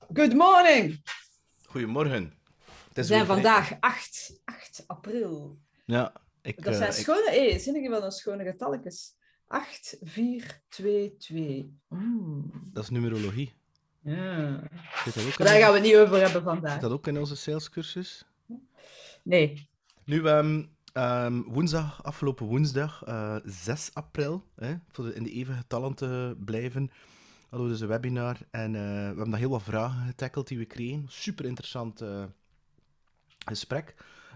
Good morning! Goedemorgen. Het We is zijn weer vandaag 8 april. Ja, Dat zijn schone, zinnige van een schone getalletjes. 8, 4, 2, 2. dat is numerologie. Ja. Zit dat ook in Daar gaan we onze, het niet over hebben zit vandaag. dat ook in onze salescursus? Nee. Nu, afgelopen woensdag, 6 april, in de even getallen te blijven, hadden we dus een webinar en we hebben daar heel wat vragen getackeld die we kregen. Super interessant gesprek.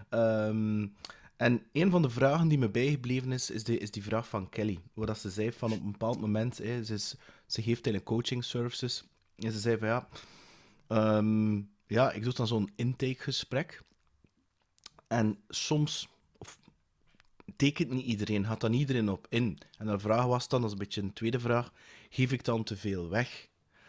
En een van de vragen die me bijgebleven is die vraag van Kelly. Waar dat ze zei van op een bepaald moment, ze geeft eigenlijk coaching services. En ze zei van ja, ik doe dan zo'n intakegesprek. En soms tekent niet iedereen, gaat dan iedereen op in. En haar vraag was dan, dat is een beetje een tweede vraag, geef ik dan te veel weg?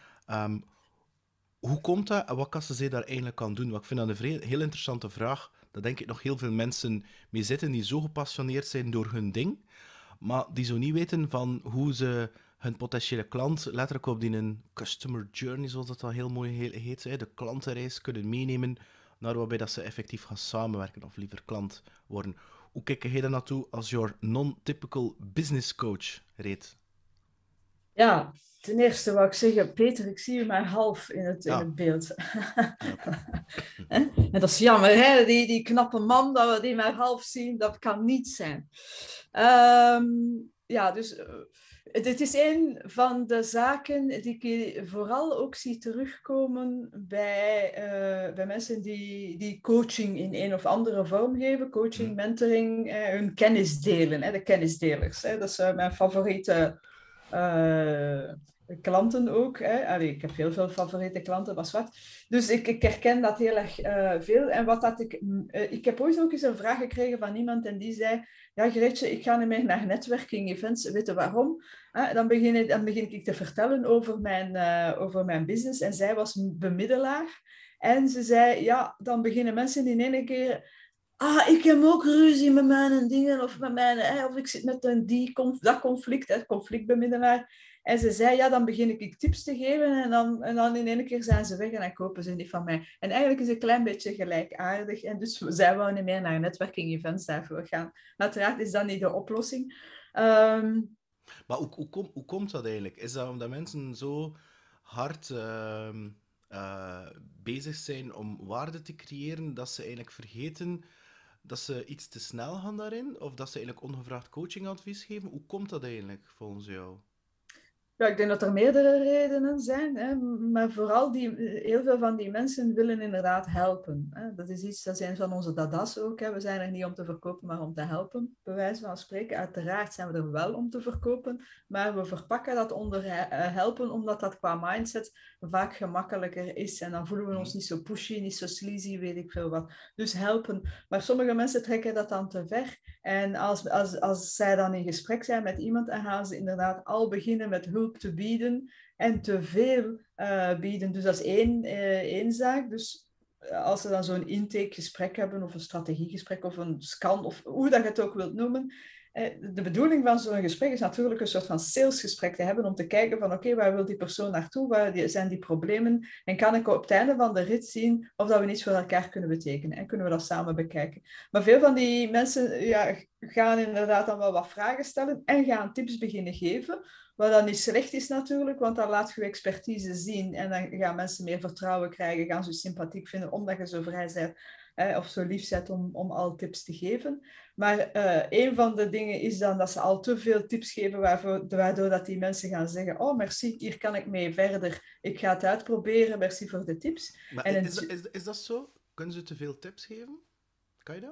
Hoe komt dat en wat kan ze daar eigenlijk aan doen? Want ik vind dat een heel interessante vraag. Daar denk ik nog heel veel mensen mee zitten die zo gepassioneerd zijn door hun ding, maar die zo niet weten van hoe ze hun potentiële klant letterlijk op die een customer journey, zoals dat dan heel mooi heet, de klantenreis kunnen meenemen naar waarbij dat ze effectief gaan samenwerken of liever klant worden. Hoe kijk jij daar naartoe als your non-typical business coach, Reet? Ja, ten eerste wou ik zeggen, Peter, ik zie je maar half in Ah, het beeld. oké. En dat is jammer, hè? Die knappe man, dat we die maar half zien, dat kan niet zijn. Ja, dus dit is een van de zaken die ik vooral ook zie terugkomen bij mensen die coaching in een of andere vorm geven. Coaching, mentoring, hun kennis delen, de kennisdelers. Dat is mijn favoriete klanten ook. Allee, ik heb heel veel favoriete klanten, was wat. Dus ik herken dat heel erg veel. En wat dat ik heb ooit ook eens een vraag gekregen van iemand en die zei, ja Gretje, ik ga niet meer naar netwerking events, weet je waarom? Dan begin ik te vertellen over mijn business en zij was bemiddelaar. En ze zei, ja, dan beginnen mensen in één keer... ik heb ook ruzie met mijn dingen of met of ik zit met dat conflict, conflictbemiddelaar. En ze zei, ja, dan begin ik tips te geven en dan in één keer zijn ze weg en dan kopen ze niet van mij. En eigenlijk is het een klein beetje gelijkaardig. En dus zij wou niet meer naar netwerking-events daarvoor gaan. Uiteraard is dat niet de oplossing. Maar hoe komt dat eigenlijk? Is dat omdat mensen zo hard bezig zijn om waarde te creëren, dat ze eigenlijk vergeten dat ze iets te snel gaan daarin? Of dat ze eigenlijk ongevraagd coachingadvies geven? Hoe komt dat eigenlijk, volgens jou? Ja, ik denk dat er meerdere redenen zijn, hè, maar vooral heel veel van die mensen willen inderdaad helpen. Hè. Dat zijn van onze dada's ook. Hè. We zijn er niet om te verkopen, maar om te helpen, bij wijze van spreken. Uiteraard zijn we er wel om te verkopen, maar we verpakken dat onder helpen, omdat dat qua mindset vaak gemakkelijker is. En dan voelen we ons niet zo pushy, niet zo sleazy, weet ik veel wat. Dus helpen. Maar sommige mensen trekken dat dan te ver. En als zij dan in gesprek zijn met iemand, dan gaan ze inderdaad al beginnen met hulp te bieden en te veel bieden. Dus dat is één zaak. Dus als ze dan zo'n intakegesprek hebben, of een strategiegesprek, of een scan, of hoe dat je het ook wilt noemen. De bedoeling van zo'n gesprek is natuurlijk een soort van salesgesprek te hebben om te kijken van oké, waar wil die persoon naartoe, waar zijn die problemen en kan ik op het einde van de rit zien of dat we iets voor elkaar kunnen betekenen en kunnen we dat samen bekijken. Maar veel van die mensen gaan inderdaad dan wel wat vragen stellen en gaan tips beginnen geven, wat dan niet slecht is natuurlijk, want dan laat je je expertise zien en dan gaan mensen meer vertrouwen krijgen, gaan ze je sympathiek vinden omdat je zo vrij bent of zo lief bent om al tips te geven. Maar een van de dingen is dan dat ze al te veel tips geven, waardoor dat die mensen gaan zeggen, oh merci, hier kan ik mee verder, ik ga het uitproberen, merci voor de tips. Maar En is dat zo? Kunnen ze te veel tips geven? Kan je dat?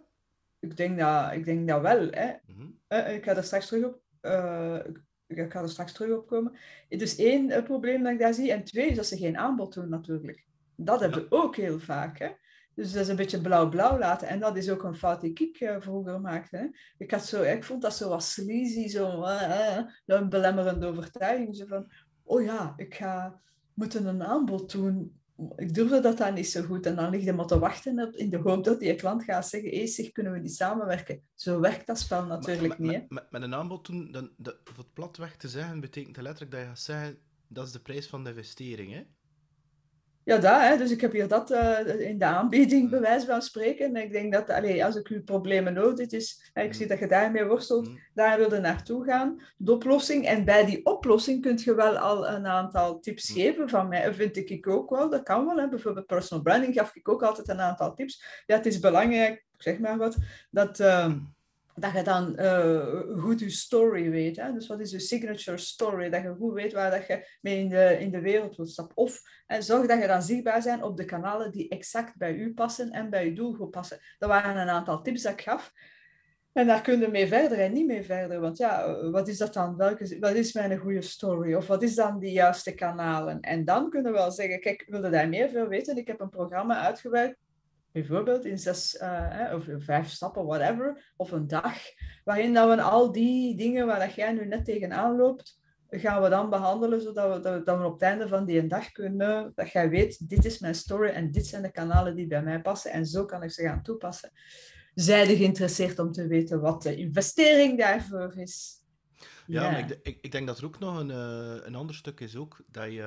ik denk dat wel. Hè. Mhm. Ik ga er straks terug op. Ik ga er straks terug op komen. Dus één probleem dat ik daar zie. En twee is dat ze geen aanbod doen natuurlijk. Dat hebben Ja. we ook heel vaak. Hè. Dus dat is een beetje blauw-blauw laten. En dat is ook een fout die ik vroeger maakte. Hè. Ik vond dat zo wat sleazy, een belemmerende overtuiging. Zo van, oh ja, moeten een aanbod doen. Ik durfde dat dan niet zo goed. En dan lig je maar te wachten in de hoop dat die klant gaat zeggen, hey, zeg, kunnen we niet samenwerken? Zo werkt dat spel natuurlijk niet. Hè? Met een aanbod doen, voor het platweg te zeggen, betekent dat letterlijk dat je gaat zeggen, dat is de prijs van de investering, hè? Ja, dat, hè. Dus ik heb hier dat in de aanbieding, bij Mm, wijze van spreken. En ik denk dat, allee, als ik uw problemen nodig is, hè, ik zie mm, dat je daarmee worstelt, mm, daar wilde naartoe gaan. De oplossing. En bij die oplossing kun je wel al een aantal tips mm. geven. Van mij vind ik ook wel, dat kan wel. Hè. Bijvoorbeeld personal branding gaf ik ook altijd een aantal tips. Ja, het is belangrijk, ik zeg maar wat, dat... dat je dan goed je story weet. Hè? Dus wat is je signature story? Dat je goed weet waar dat je mee in de wereld wilt stappen. Of zorg dat je dan zichtbaar bent op de kanalen die exact bij u passen en bij je doelgroep passen. Dat waren een aantal tips dat ik gaf. En daar kun je mee verder en niet mee verder. Want ja, wat is dat dan? Wat is mijn goede story? Of wat is dan die juiste kanalen? En dan kunnen we wel zeggen, kijk, wil je daar meer veel weten? Ik heb een programma uitgewerkt, bijvoorbeeld in 5 stappen, whatever, of een dag, waarin dat we al die dingen waar dat jij nu net tegenaan loopt, gaan we dan behandelen, zodat we op het einde van die dag kunnen, dat jij weet, dit is mijn story en dit zijn de kanalen die bij mij passen en zo kan ik ze gaan toepassen. Zij je geïnteresseerd om te weten wat de investering daarvoor is? Ja, maar Ja. ik denk dat er ook nog een ander stuk is ook, dat je...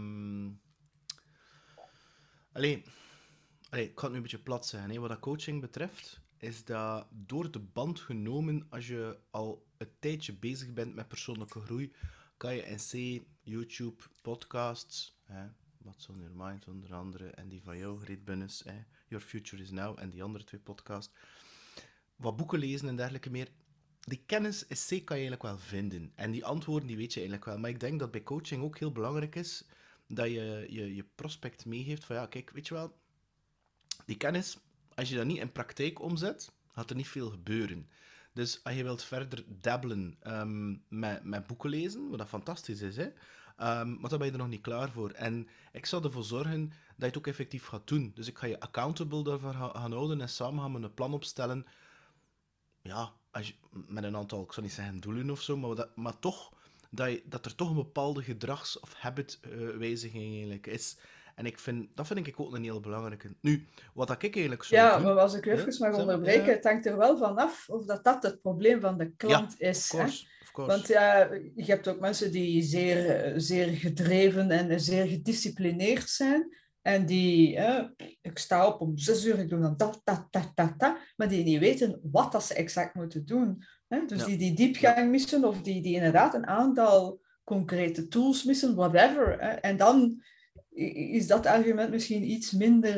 Allee, ik ga het nu een beetje plat zeggen. Hè. Wat dat coaching betreft, is dat door de band genomen, als je al een tijdje bezig bent met persoonlijke groei, kan je in C, YouTube, podcasts, What's on Your Mind onder andere, en die van jou, Greet Bunnes, Your Future is Now, en die andere 2 podcasts, wat boeken lezen en dergelijke meer. Die kennis is C kan je eigenlijk wel vinden. En die antwoorden die weet je eigenlijk wel. Maar ik denk dat bij coaching ook heel belangrijk is dat je prospect meegeeft van ja, kijk, weet je wel, die kennis, als je dat niet in praktijk omzet, gaat er niet veel gebeuren. Dus als je wilt verder dabbelen met boeken lezen, wat dat fantastisch is, hè, maar dan ben je er nog niet klaar voor. En ik zal ervoor zorgen dat je het ook effectief gaat doen. Dus ik ga je accountable daarvoor gaan houden en samen gaan we een plan opstellen. Ja, als je, met een aantal, ik zou niet zeggen doelen of zo, maar toch, dat er toch een bepaalde gedrags- of habitwijziging eigenlijk is. En dat vind ik ook een heel belangrijke. Nu, wat dat ik eigenlijk zou Ja, doen... maar als ik u Ja, even mag zeg maar, onderbreken, ja. het hangt er wel van af of dat het probleem van de Ja, klant of is. Hè? course, of Want course. ja, je hebt ook mensen die zeer gedreven en zeer gedisciplineerd zijn. En die, ik sta op om 6 uur, ik doe dan dat. Maar die niet weten wat dat ze exact moeten doen. Hè? Dus Ja, die ja. diepgang missen of die inderdaad een aantal concrete tools missen, whatever. Hè? En dan is dat argument misschien iets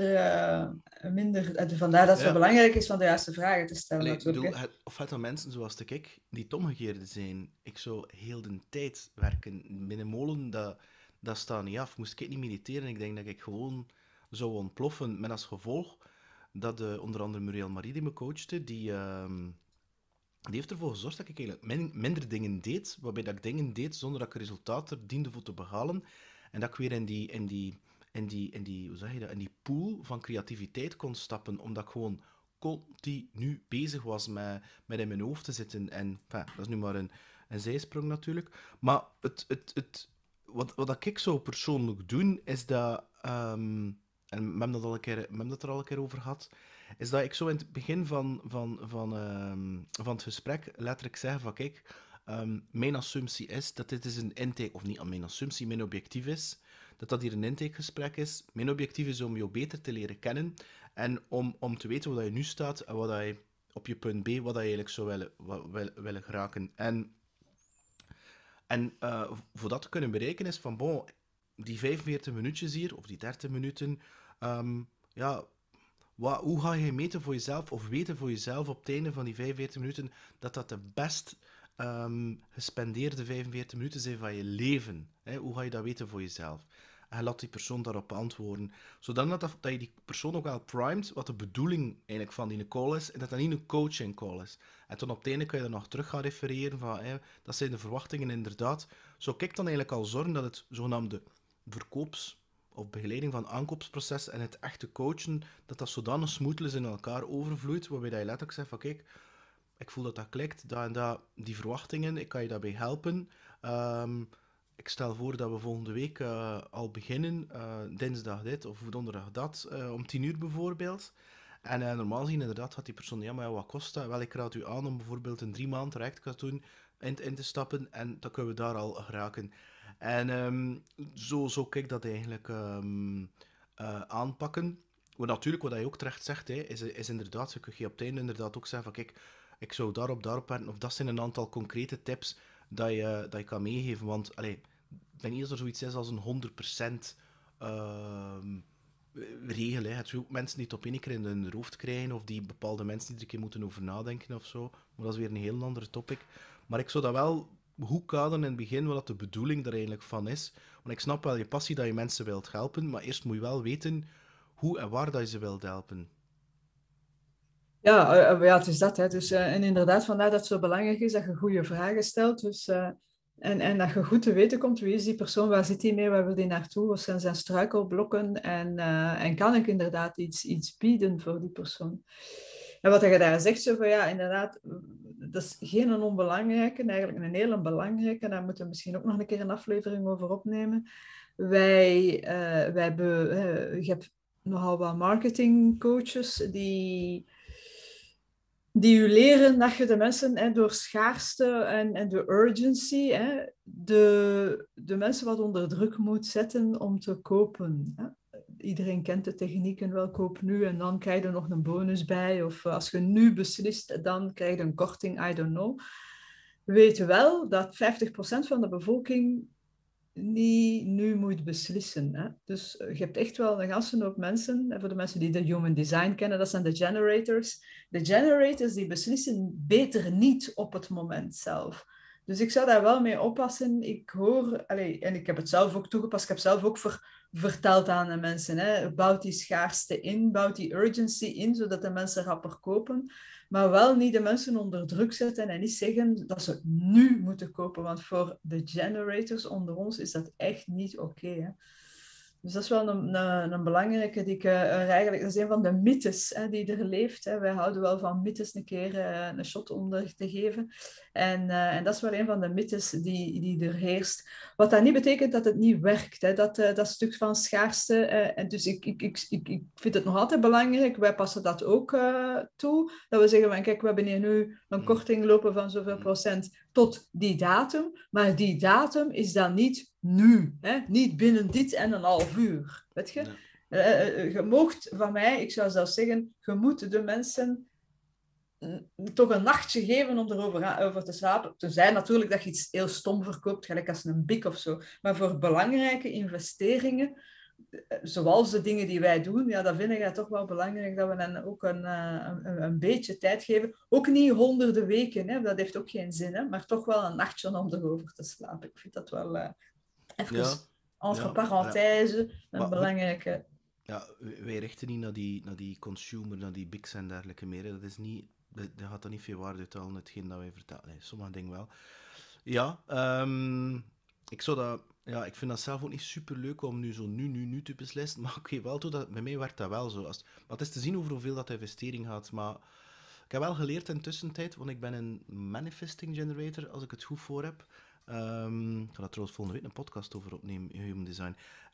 minder. Vandaar dat het zo Ja, belangrijk is van de juiste vragen te stellen, allee, ik natuurlijk. bedoel, Hè. of het dan mensen zoals ik, die het omgekeerde zijn. Ik zou heel de tijd werken. Binnen molen, dat staat niet af. Moest ik niet mediteren, ik denk dat ik gewoon zou ontploffen. Met als gevolg dat onder andere Muriel Marie, die me coachte, die heeft ervoor gezorgd dat ik eigenlijk minder dingen deed, waarbij dat ik dingen deed zonder dat ik resultaten diende voor te behalen. En dat ik weer hoe zeg je dat, in die pool van creativiteit kon stappen, omdat ik gewoon continu bezig was met in mijn hoofd te zitten. En enfin, dat is nu maar een zijsprong natuurlijk. Maar wat ik zou persoonlijk doen, is dat... en we hebben dat er al een keer over gehad, is dat ik zo in het begin van het gesprek letterlijk zeg van kijk, mijn assumptie is dat dit is een intake, of niet aan mijn assumptie, mijn objectief is, dat hier een intakegesprek is. Mijn objectief is om jou beter te leren kennen en om te weten waar je nu staat en wat je op je punt B, wat je eigenlijk zou willen geraken. En voor dat te kunnen bereiken is van, bon, die 45 minuutjes hier, of die 30 minuten, ja, hoe ga je meten voor jezelf, of weten voor jezelf op het einde van die 45 minuten, dat de best gespendeerde 45 minuten zijn van je leven? Hè? Hoe ga je dat weten voor jezelf? En laat die persoon daarop antwoorden. Zodat dat je die persoon ook wel primet wat de bedoeling eigenlijk van die call is, en dat dat niet een coaching call is. En dan op het einde kan je er nog terug gaan refereren van, dat zijn de verwachtingen inderdaad. Zo kijk dan eigenlijk al zorgen dat het zogenaamde verkoops- of begeleiding van aankoopsproces en het echte coachen, dat zodanig smoothless in elkaar overvloeit, waarbij dat je letterlijk zegt van kijk, ik voel dat dat klikt, dat en dat, die verwachtingen, ik kan je daarbij helpen. Ik stel voor dat we volgende week al beginnen, dinsdag dit of donderdag dat, om 10 uur bijvoorbeeld. En normaal gezien inderdaad gaat die persoon, ja, maar wat kost dat? Wel, ik raad u aan om bijvoorbeeld een 3 maand traject te doen, in te stappen, en dan kunnen we daar al geraken. En zo kijk dat eigenlijk aanpakken. Maar natuurlijk, wat hij ook terecht zegt, hè, is inderdaad, je kunt op het einde inderdaad ook zeggen van kijk, ik zou daarop werken, of dat zijn een aantal concrete tips dat je kan meegeven. Want ik denk niet dat er zoiets is als een 100% regel. Hè. Het zijn ook mensen die het op één keer in hun hoofd krijgen, of die bepaalde mensen die er een keer moeten over nadenken of zo. Maar dat is weer een heel andere topic. Maar ik zou dat wel goed kaderen in het begin, wat de bedoeling er eigenlijk van is. Want ik snap wel je passie dat je mensen wilt helpen, maar eerst moet je wel weten hoe en waar dat je ze wilt helpen. Ja, ja, het is dat. Hè. Dus, en inderdaad, vandaar dat het zo belangrijk is dat je goede vragen stelt. Dus, en dat je goed te weten komt, wie is die persoon, waar zit hij mee, waar wil hij naartoe, wat zijn zijn struikelblokken en kan ik inderdaad iets bieden voor die persoon. En wat je daar zegt, zo van ja, inderdaad, dat is geen onbelangrijke, eigenlijk een hele belangrijke, daar moeten we misschien ook nog een keer een aflevering over opnemen. Wij hebben, je hebt nogal wat marketingcoaches die u leren dat je de mensen door schaarste en de urgency de mensen wat onder druk moet zetten om te kopen. Hè. Iedereen kent de technieken wel, koop nu en dan krijg je nog een bonus bij. Of als je nu beslist, dan krijg je een korting, I don't know. Weet wel dat 50% van de bevolking niet nu moet beslissen. Hè. Dus je hebt echt wel een ganse hoop mensen, en voor de mensen die de human design kennen, dat zijn de generators. De generators die beslissen beter niet op het moment zelf. Dus ik zou daar wel mee oppassen. Ik hoor, en ik heb het zelf ook toegepast, ik heb zelf ook verteld aan de mensen, hè, bouw die schaarste in, bouw die urgency in, zodat de mensen rapper kopen. Maar wel niet de mensen onder druk zetten en niet zeggen dat ze nu moeten kopen. Want voor de generators onder ons is dat echt niet oké. Dus dat is wel een belangrijke die ik eigenlijk... Dat is een van de mythes die er leeft. Hè. Wij houden wel van mythes een keer een shot onder te geven. En dat is wel een van de mythes die er heerst. Wat dat niet betekent dat het niet werkt. Hè. Dat stuk van schaarste. En dus ik vind het nog altijd belangrijk. Wij passen dat ook toe. Dat we zeggen, kijk, we hebben hier nu een korting lopen van zoveel procent tot die datum. Maar die datum is dan niet nu. Hè? Niet binnen dit en een half uur. Weet je? Nee. Je moogt van mij, ik zou zelfs zeggen, je moet de mensen toch een nachtje geven om erover over te slapen. Tenzij natuurlijk dat je iets heel stom verkoopt, gelijk als een BIC of zo. Maar voor belangrijke investeringen, zoals de dingen die wij doen, ja, dan vind ik het toch wel belangrijk dat we dan ook een beetje tijd geven. Ook niet honderden weken, hè? Dat heeft ook geen zin, hè? Maar toch wel een nachtje om erover te slapen. Ik vind dat wel even entre parenthèses een belangrijke... Ja, wij richten niet naar die consumer, naar die bigs en dergelijke meer. Dat is niet... Dat gaat dan niet veel waarde uithalen, hetgeen dat wij vertellen. Nee, sommige dingen wel. Ja, ik zou dat... Ja, ik vind dat zelf ook niet super leuk om nu zo nu te beslissen. Maar ik geef wel toe dat bij mij werkt dat wel zo. Maar het is te zien over hoeveel dat de investering gaat. Maar ik heb wel geleerd in de tussentijd, want ik ben een manifesting generator, als ik het goed voor heb. Ik ga daar trouwens volgende week een podcast over opnemen, Human Design.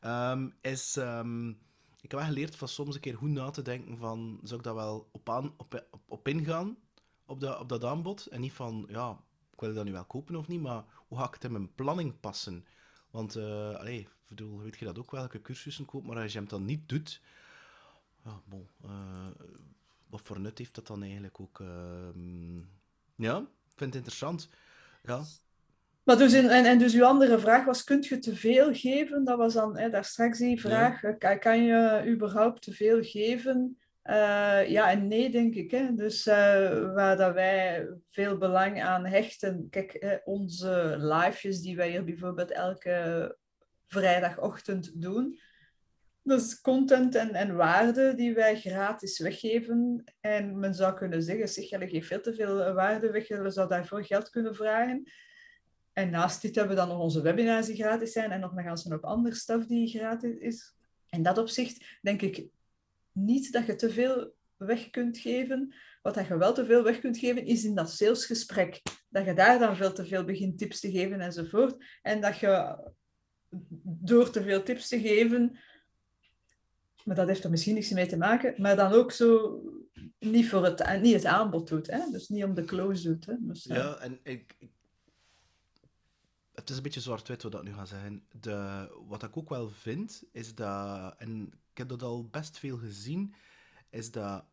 Ik heb wel geleerd van soms een keer goed na te denken van, zou ik daar wel op ingaan, op dat aanbod? En niet van, ja, ik wil dat nu wel kopen of niet, maar hoe ga ik het in mijn planning passen? Want, bedoel, weet je dat ook, welke cursussen koop, maar als je hem dan niet doet, ja, bon, wat voor nut heeft dat dan eigenlijk ook? Ja, ik vind het interessant. Ja. Maar dus dus uw andere vraag was, kunt je te veel geven? Dat was dan daar straks die vraag. Ja. Kan je überhaupt te veel geven? Ja en nee, denk ik. Hè? Dus waar dat wij veel belang aan hechten. Kijk, onze livejes die wij hier bijvoorbeeld elke vrijdagochtend doen. Dat is content en waarde die wij gratis weggeven. En men zou kunnen zeggen, zeg, je geeft veel te veel waarde weg. We zouden daarvoor geld kunnen vragen. En naast dit hebben we dan nog onze webinars die gratis zijn en nog een ganse hoop andere stuff die gratis is. In dat opzicht denk ik niet dat je te veel weg kunt geven. Wat dat je wel te veel weg kunt geven is in dat salesgesprek. Dat je daar dan veel te veel begint tips te geven enzovoort. En dat je door te veel tips te geven, maar dat heeft er misschien niks mee te maken, maar dan ook zo niet het aanbod doet. Hè? Dus niet om de close doet. Hè? Dus, ja, en het is een beetje zwart-wit wat ik nu ga zeggen. Wat ik ook wel vind, is dat, en ik heb dat al best veel gezien, is dat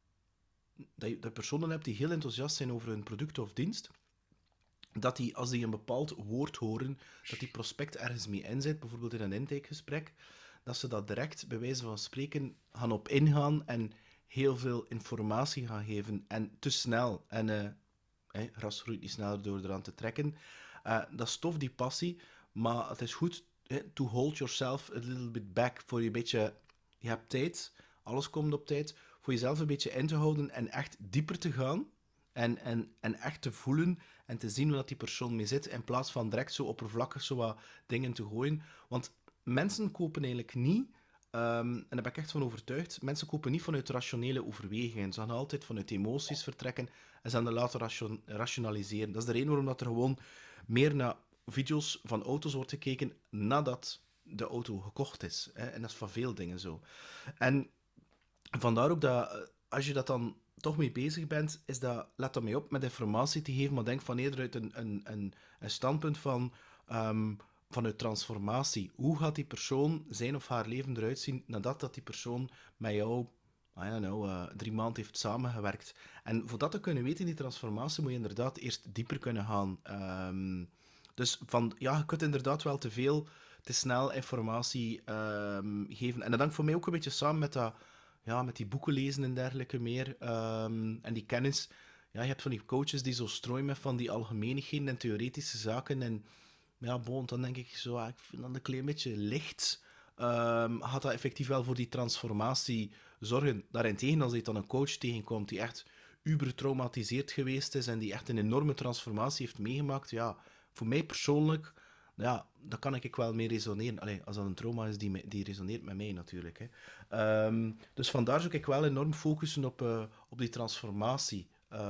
je personen hebt die heel enthousiast zijn over hun product of dienst, dat die, als die een bepaald woord horen, dat die prospect ergens mee inzet, bijvoorbeeld in een intakegesprek, dat ze dat direct, bij wijze van spreken, gaan op ingaan en heel veel informatie gaan geven. En te snel. En gras groeit niet sneller door eraan te trekken. Dat stoft die passie, maar het is goed to hold yourself a little bit back, voor je een beetje... Je hebt tijd, alles komt op tijd, voor jezelf een beetje in te houden en echt dieper te gaan en echt te voelen en te zien waar die persoon mee zit, in plaats van direct zo oppervlakkig zo wat dingen te gooien. Want mensen kopen eigenlijk niet, en daar ben ik echt van overtuigd, mensen kopen niet vanuit rationele overwegingen. Ze gaan altijd vanuit emoties vertrekken en ze gaan er later rationaliseren. Dat is de reden waarom dat er gewoon meer naar video's van auto's wordt gekeken nadat de auto gekocht is. Hè? En dat is van veel dingen zo. En vandaar ook dat, als je dat dan toch mee bezig bent, is dat, let dat mee op met informatie te geven, maar denk van eerder uit een standpunt van vanuit transformatie. Hoe gaat die persoon zijn of haar leven eruit zien nadat dat die persoon met jou 3 maanden heeft samengewerkt? En voor dat te kunnen weten, die transformatie, moet je inderdaad eerst dieper kunnen gaan. Dus je kunt inderdaad wel te snel informatie geven. En dat hangt voor mij ook een beetje samen met dat, met die boeken lezen en dergelijke meer. En die kennis. Ja, je hebt van die coaches die zo strooien met van die algemeenigheden en theoretische zaken. En dan denk ik zo, ik vind dat een klein beetje licht. Gaat dat effectief wel voor die transformatie zorgen? Daarentegen, als je dan een coach tegenkomt die echt uber traumatiseerd geweest is en die echt een enorme transformatie heeft meegemaakt, voor mij persoonlijk, daar kan ik wel mee resoneren. Allee, als dat een trauma is, die resoneert met mij natuurlijk. Hè. Dus vandaar zou ik wel enorm focussen op die transformatie.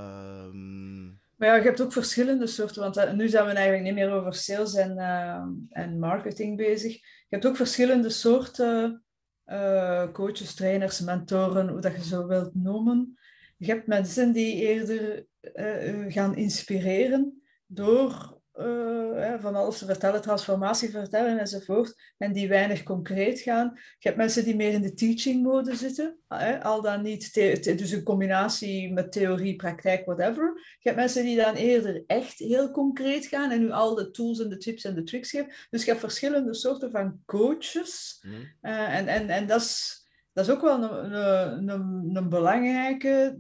Maar je hebt ook verschillende soorten, want nu zijn we eigenlijk niet meer over sales en marketing bezig. Je hebt ook verschillende soorten coaches, trainers, mentoren, hoe dat je zo wilt noemen. Je hebt mensen die eerder gaan inspireren door van alles te vertellen, transformatie vertellen enzovoort, en die weinig concreet gaan. Je hebt mensen die meer in de teaching mode zitten, al dan niet, dus een combinatie met theorie, praktijk, whatever. Je hebt mensen die dan eerder echt heel concreet gaan en nu al de tools en de tips en de tricks geven. Dus je hebt verschillende soorten van coaches. En dat is ook wel een belangrijke.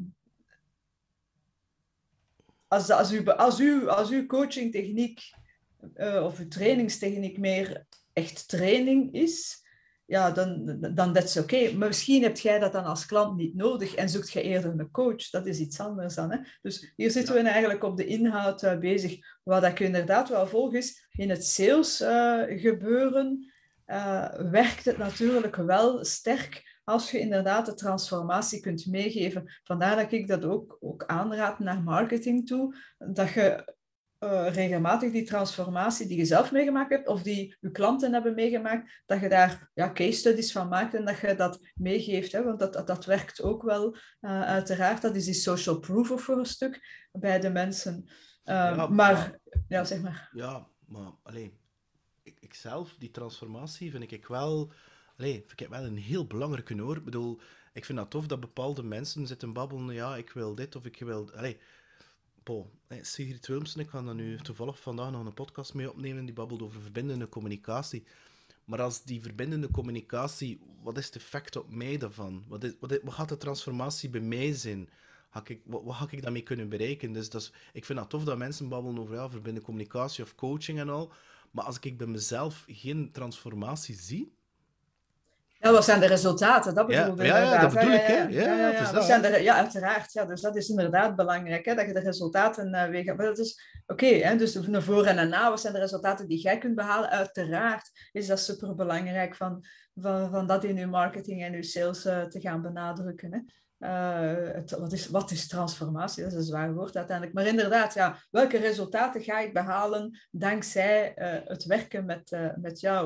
Als uw coachingtechniek of uw trainingstechniek meer echt training is, dan dat is oké. Maar misschien heb jij dat dan als klant niet nodig en zoekt je eerder een coach. Dat is iets anders dan. Hè? Dus hier zitten we eigenlijk op de inhoud bezig. Wat ik inderdaad wel volg is, in het sales gebeuren werkt het natuurlijk wel sterk als je inderdaad de transformatie kunt meegeven. Vandaar dat ik dat ook aanraad naar marketing toe, dat je regelmatig die transformatie die je zelf meegemaakt hebt, of die je klanten hebben meegemaakt, dat je daar case studies van maakt en dat je dat meegeeft. Hè? Want dat werkt ook wel, uiteraard. Dat is die social proof voor een stuk bij de mensen. Zeg maar. Ja, maar alleen, ik zelf, die transformatie vind ik wel... vind ik wel een heel belangrijke hoor. Ik bedoel, ik vind dat tof dat bepaalde mensen zitten babbelen, ik wil dit of ik wil... Sigrid Wilmsen, ik ga daar nu toevallig vandaag nog een podcast mee opnemen, die babbelt over verbindende communicatie. Maar als die verbindende communicatie, wat is het effect op mij daarvan? Wat gaat de transformatie bij mij zijn? Wat ga ik daarmee kunnen bereiken? Dus ik vind dat tof dat mensen babbelen over verbindende communicatie of coaching en al. Maar als ik bij mezelf geen transformatie zie... wat zijn de resultaten? Dat bedoelde dat bedoel ik. Uiteraard. Ja, dus dat is inderdaad belangrijk, hè, dat je de resultaten weegt. Maar dat is oké, dus een voor en een na. Wat zijn de resultaten die jij kunt behalen? Uiteraard is dat superbelangrijk van dat in je marketing en je sales te gaan benadrukken. Hè. Wat is transformatie? Dat is een zwaar woord uiteindelijk. Maar inderdaad, welke resultaten ga ik behalen dankzij het werken met jou?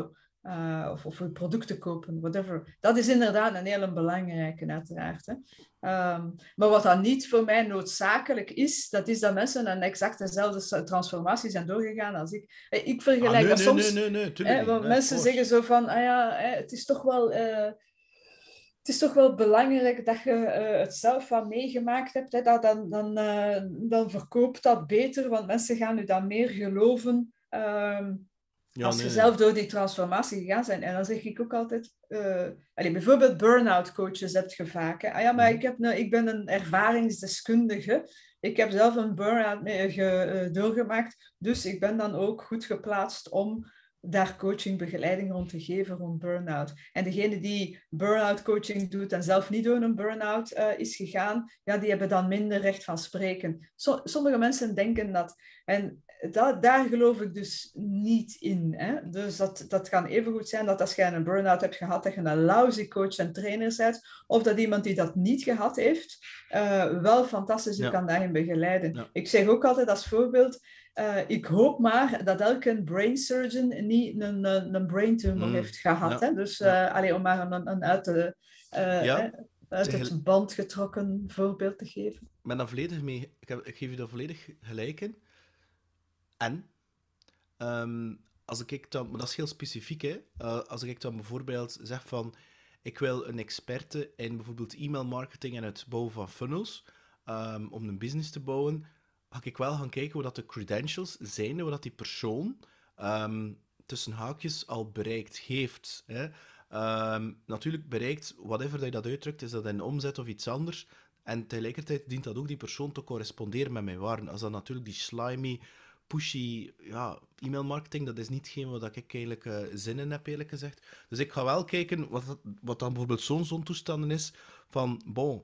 of je producten kopen, whatever. Dat is inderdaad een hele belangrijke, uiteraard. Hè. Maar wat dan niet voor mij noodzakelijk is, dat is dat mensen een exact dezelfde transformatie zijn doorgegaan als ik. Ik vergelijk dat soms. Nee, tuurlijk niet. Want Nee, of mensen course. zeggen zo van, het is toch wel... het is toch wel belangrijk dat je het zelf wat meegemaakt hebt. Hè, dan verkoopt dat beter, want mensen gaan u dan meer geloven Ja, als je nee. zelf door die transformatie gegaan bent. En dan zeg ik ook altijd... bijvoorbeeld burn-out coaches heb je vaak. Hè. Maar ik ben een ervaringsdeskundige. Ik heb zelf een burn-out doorgemaakt. Dus ik ben dan ook goed geplaatst om daar coaching, begeleiding rond te geven rond burn-out. En degene die burn-out coaching doet en zelf niet door een burn-out is gegaan, ja, die hebben dan minder recht van spreken. Sommige mensen denken dat. En daar geloof ik dus niet in. Hè? Dus dat kan even goed zijn dat als jij een burn-out hebt gehad, dat je een lousy coach en trainer bent, of dat iemand die dat niet gehad heeft, wel fantastisch je kan daarin begeleiden. Ja. Ik zeg ook altijd als voorbeeld, ik hoop maar dat elke brain surgeon niet een brain tumor heeft gehad. Hè? Dus om maar een uit het band getrokken voorbeeld te geven. Ik ben daar volledig mee. Ik geef je daar volledig gelijk in. En als ik dan, maar dat is heel specifiek, hè? Als ik dan bijvoorbeeld zeg van, ik wil een experte in bijvoorbeeld e-mailmarketing en het bouwen van funnels, om een business te bouwen, ga ik wel gaan kijken wat de credentials zijn, wat die persoon tussen haakjes al bereikt heeft. Hè? Natuurlijk bereikt, whatever dat je dat uitdrukt, is dat in omzet of iets anders. En tegelijkertijd dient dat ook die persoon te corresponderen met mijn waarden. Als dat natuurlijk die slimy, pushy e-mailmarketing, dat is niet hetgeen wat ik eigenlijk zin in heb, eerlijk gezegd. Dus ik ga wel kijken wat dan bijvoorbeeld zo'n toestanden is van,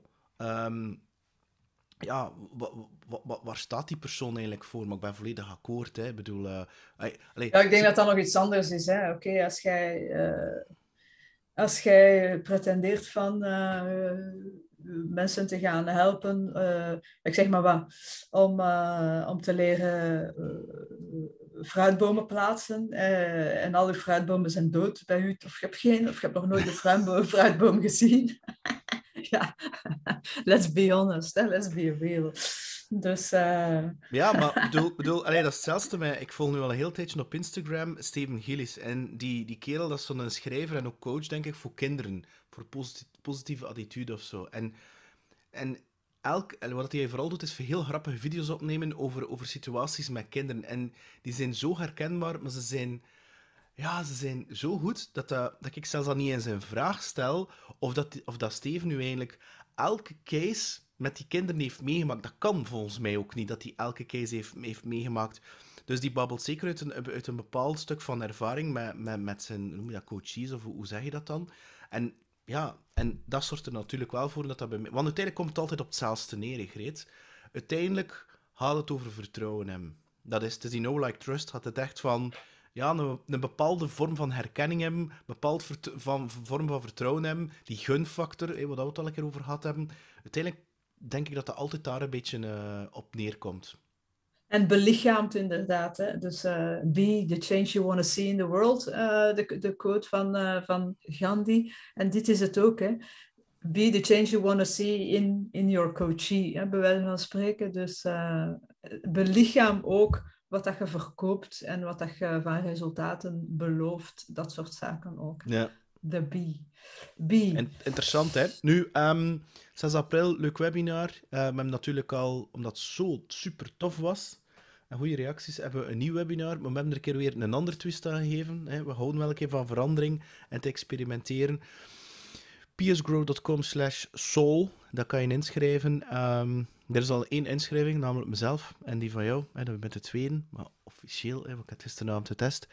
waar staat die persoon eigenlijk voor? Maar ik ben volledig akkoord. Hè. Ik bedoel... ik denk dat dat nog iets anders is. Oké, als jij pretendeert van mensen te gaan helpen, ik zeg maar wat, om te leren fruitbomen plaatsen en al je fruitbomen zijn dood bij u, of je hebt nog nooit een fruitboom gezien. Ja, let's be honest, let's be real. Dus, Ja, maar bedoel, dat is hetzelfde met... Ik volg nu al een heel tijdje op Instagram Steven Gillis. En die kerel, dat is zo'n schrijver en ook coach, denk ik, voor kinderen. Voor positieve attitude of zo. En wat hij vooral doet, is heel grappige video's opnemen over situaties met kinderen. En die zijn zo herkenbaar, maar ze zijn zo goed dat ik zelfs al niet eens een vraag stel of dat Steven nu eigenlijk elke case met die kinderen heeft meegemaakt. Dat kan volgens mij ook niet, dat hij elke case heeft meegemaakt. Dus die babbelt zeker uit een bepaald stuk van ervaring met zijn, noem je dat, coaches, of hoe zeg je dat dan? En ja, en dat zorgt er natuurlijk wel voor dat bij mij... Want uiteindelijk komt het altijd op hetzelfde neer, Greet. Uiteindelijk gaat het over vertrouwen hebben. Dat is, het is die no-like-trust, gaat het echt van... Ja, een bepaalde vorm van herkenning hebben, een bepaalde vorm van vertrouwen hebben, die gunfactor, wat we het al een keer over gehad hebben. Uiteindelijk denk ik dat dat altijd daar een beetje op neerkomt. En belichaamt inderdaad. Hè? Dus be the change you want to see in the world, de quote van Gandhi. En dit is het ook. Hè? Be the change you want to see in your coachee, hè? Bij wijze van spreken. Dus belichaam ook wat dat je verkoopt en wat dat je van resultaten belooft. Dat soort zaken ook. Ja. De B. Interessant, hè? Nu, 6 april, leuk webinar. We hebben natuurlijk al, omdat het zo super tof was en goede reacties, hebben we een nieuw webinar. Maar we hebben er een keer weer een andere twist aan gegeven. Hè? We houden wel een keer van verandering en te experimenteren. psgrow.com/soul, dat kan je inschrijven. Er is al 1 inschrijving, namelijk mezelf en die van jou. Hè? Dat ben de tweede, maar officieel, hè? Want ik heb gisteravond getest.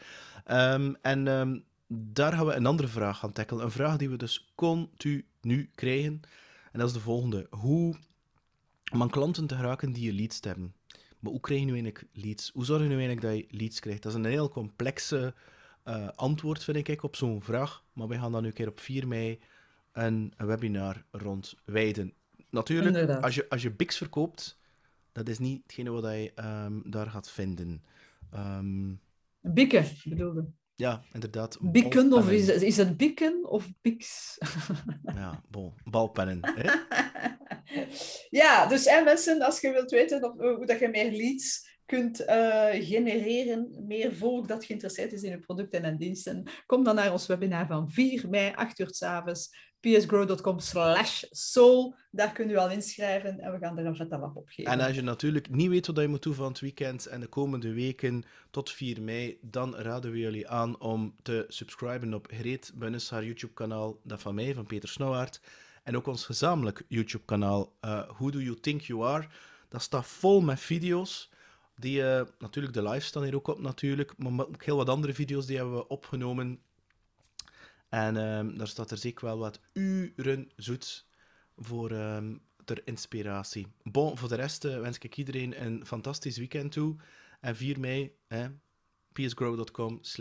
Daar gaan we een andere vraag gaan tackelen. Een vraag die we dus continu krijgen. En dat is de volgende. Hoe om aan klanten te geraken die je leads hebben? Maar hoe krijg je nu eigenlijk leads? Hoe zorg je nu eigenlijk dat je leads krijgt? Dat is een heel complexe antwoord, vind ik, op zo'n vraag. Maar wij gaan dan nu een keer op 4 mei een webinar rond wijden. Natuurlijk, als je Bix verkoopt, dat is niet hetgene wat je daar gaat vinden. Bikken, bedoelde. Ja, inderdaad. Bikken, of Balpennen. is het bikken of biks? Ja, balpennen. Hè? Ja, dus mensen, als je wilt weten hoe dat je meer leads kunt genereren, meer volk dat geïnteresseerd is in je producten en diensten, kom dan naar ons webinar van 4 mei, 8 uur 's avonds, psgrow.com/soul. Daar kun je al inschrijven en we gaan er een vette lap op geven. En als je natuurlijk niet weet wat je moet doen van het weekend en de komende weken tot 4 mei, dan raden we jullie aan om te subscriben op Greet Bunnis, haar YouTube-kanaal, dat van mij, van Peter Snauwaard, en ook ons gezamenlijk YouTube-kanaal, Who Do You Think You Are? Dat staat vol met video's. Die, natuurlijk, de live staan hier ook op natuurlijk, maar ook heel wat andere video's die hebben we opgenomen. En daar staat er zeker wel wat uren zoet voor ter inspiratie. Bon, voor de rest wens ik iedereen een fantastisch weekend toe. En 4 mei,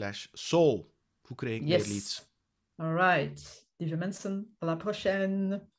psgrow.com/soul. Hoe krijg ik meer leads? Alright. Lieve mensen, à la prochaine.